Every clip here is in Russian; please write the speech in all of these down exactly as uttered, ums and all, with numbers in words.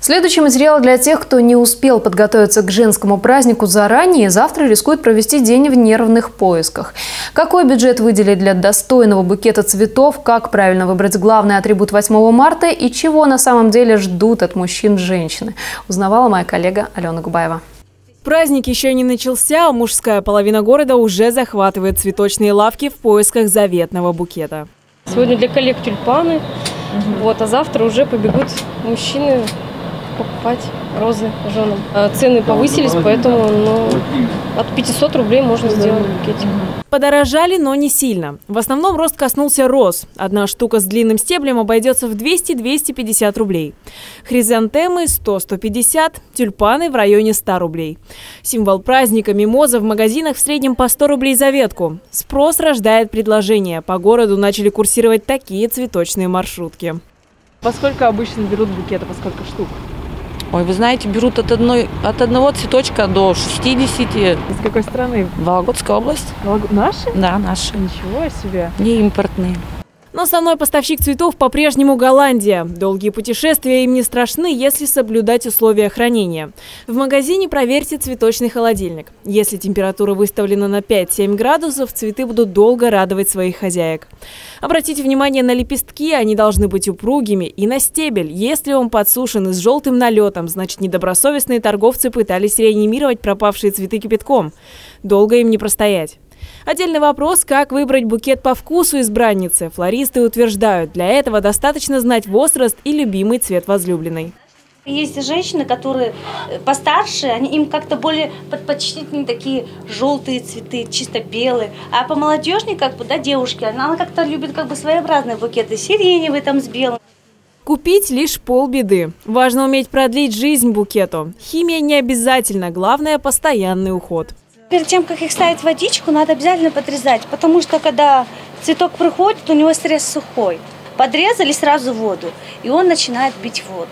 Следующий материал для тех, кто не успел подготовиться к женскому празднику заранее, завтра рискует провести день в нервных поисках. Какой бюджет выделить для достойного букета цветов, как правильно выбрать главный атрибут восьмого марта и чего на самом деле ждут от мужчин женщины, узнавала моя коллега Алена Губаева. Праздник еще не начался, а мужская половина города уже захватывает цветочные лавки в поисках заветного букета. Сегодня для коллег тюльпаны, угу. вот, а завтра уже побегут мужчины покупать розы женам. Цены повысились, поэтому ну, от пятисот рублей можно сделать букетик. Подорожали, но не сильно. В основном рост коснулся роз. Одна штука с длинным стеблем обойдется в двести — двести пятьдесят рублей. Хризантемы – сто — сто пятьдесят, тюльпаны в районе ста рублей. Символ праздника – мимоза в магазинах в среднем по сто рублей за ветку. Спрос рождает предложение. По городу начали курсировать такие цветочные маршрутки. Во сколько обычно берут букеты, по сколько штук? Ой, вы знаете, берут от, одной, от одного цветочка до шестидесяти. Из какой страны? Вологодская область. Волг... Наши? Да, наши. Ничего себе. Не импортные. Но основной поставщик цветов по-прежнему Голландия. Долгие путешествия им не страшны, если соблюдать условия хранения. В магазине проверьте цветочный холодильник. Если температура выставлена на пять-семь градусов, цветы будут долго радовать своих хозяек. Обратите внимание на лепестки, они должны быть упругими, и на стебель. Если он подсушен и с желтым налетом, значит недобросовестные торговцы пытались реанимировать пропавшие цветы кипятком. Долго им не простоять. Отдельный вопрос, как выбрать букет по вкусу избранницы. Флористы утверждают, для этого достаточно знать возраст и любимый цвет возлюбленной. Есть женщины, которые постарше, они, им как-то более предпочтительные такие желтые цветы, чисто белые. А по молодежной, как бы, да, девушки, она, она как-то любит как бы своеобразные букеты, сиреневый там с белым. Купить лишь полбеды. Важно уметь продлить жизнь букету. Химия не обязательно, главное – постоянный уход. Перед тем, как их ставить в водичку, надо обязательно подрезать, потому что когда цветок приходит, у него срез сухой. Подрезали сразу в воду, и он начинает бить воду.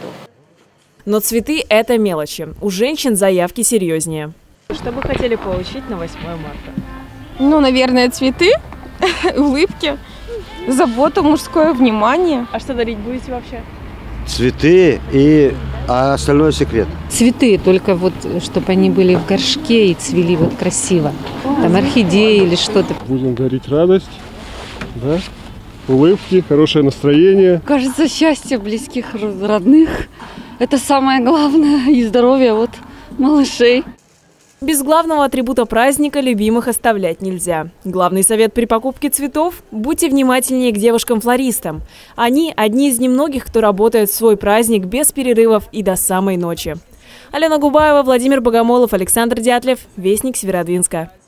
Но цветы – это мелочи. У женщин заявки серьезнее. Что бы хотели получить на восьмое марта? Ну, наверное, цветы, улыбки, заботу, мужское внимание. А что дарить будете вообще? Цветы, и а остальное секрет. Цветы, только вот, чтобы они были в горшке и цвели вот красиво. Там орхидеи или что-то. Будем дарить радость, да? Улыбки, хорошее настроение. Кажется, счастье близких, родных. Это самое главное. И здоровье вот малышей. Без главного атрибута праздника любимых оставлять нельзя. Главный совет при покупке цветов – будьте внимательнее к девушкам-флористам. Они – одни из немногих, кто работает в свой праздник без перерывов и до самой ночи. Алена Губаева, Владимир Богомолов, Александр Дятлев. Вестник Северодвинска.